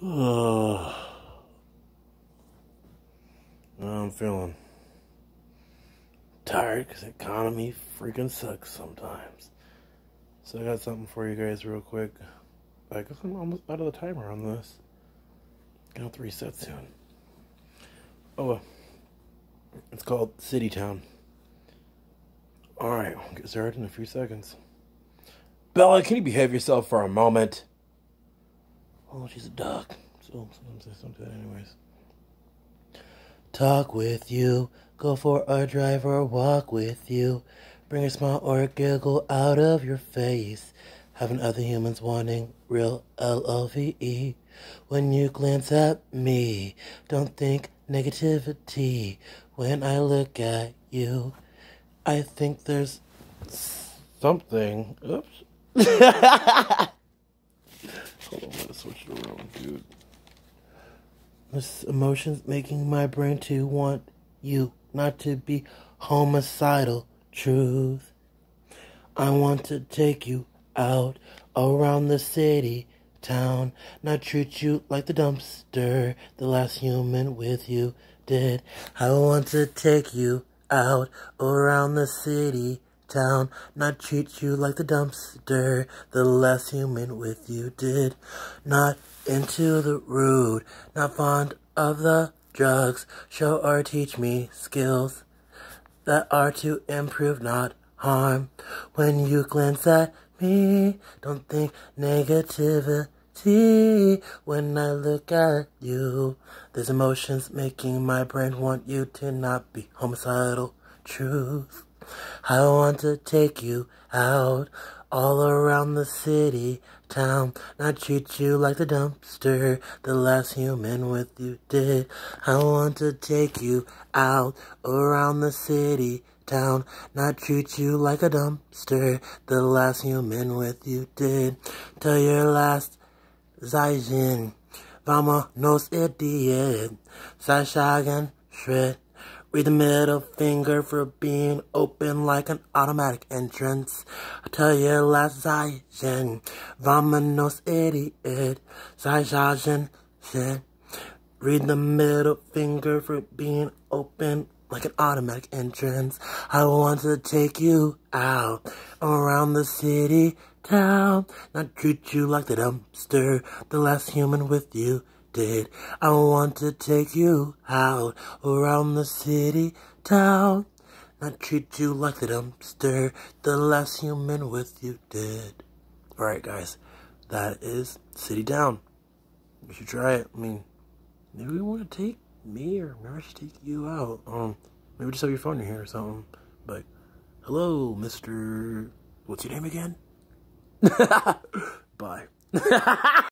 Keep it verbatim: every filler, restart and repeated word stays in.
Oh, I'm feeling tired because the economy freaking sucks sometimes. So I got something for you guys real quick. I guess I'm almost out of the timer on this. Gonna have to reset soon. Oh, it's called City Town. Alright, we'll get started in a few seconds. Bella, can you behave yourself for a moment? Oh, she's a duck. So sometimes don't do that anyways. Talk with you, go for a drive or walk with you. Bring a smile or a giggle out of your face. Having other humans wanting real L O V E. When you glance at me, don't think negativity. When I look at you, I think there's something. Oops. Hold on, I'm gonna switch it around, dude. This emotion's making my brain to want you not to be homicidal. Truth. I want to take you out around the city, town, not treat you like the dumpster the last human with you did. I want to take you out around the city, town, not treat you like the dumpster the last human with you did. Not into the rude, not fond of the drugs, show or teach me skills that are to improve, not harm. When you glance at me, don't think negativity. When I look at you, there's emotions making my brain want you to not be homicidal. Truth. I want to take you out all around the city, town, not treat you like the dumpster the last human with you did. I want to take you out around the city, town, not treat you like a dumpster the last human with you did. Till your last Zaijin, Vamonos idiot, Sashagan shred. Read the middle finger for being open like an automatic entrance. I tell your last Zaijin, Vamonos idiot, Sashagan shred. Read the middle finger for being open like an automatic entrance. I want to take you out around the city, town, not treat you like the dumpster the last human with you did. I want to take you out around the city, town, not treat you like the dumpster the last human with you did. Alright guys, that is City Town. You should try it. I mean, maybe we want to take me, or maybe I should take you out. Um, maybe just have your phone in here or something. But, hello, Mister What's your name again? Bye.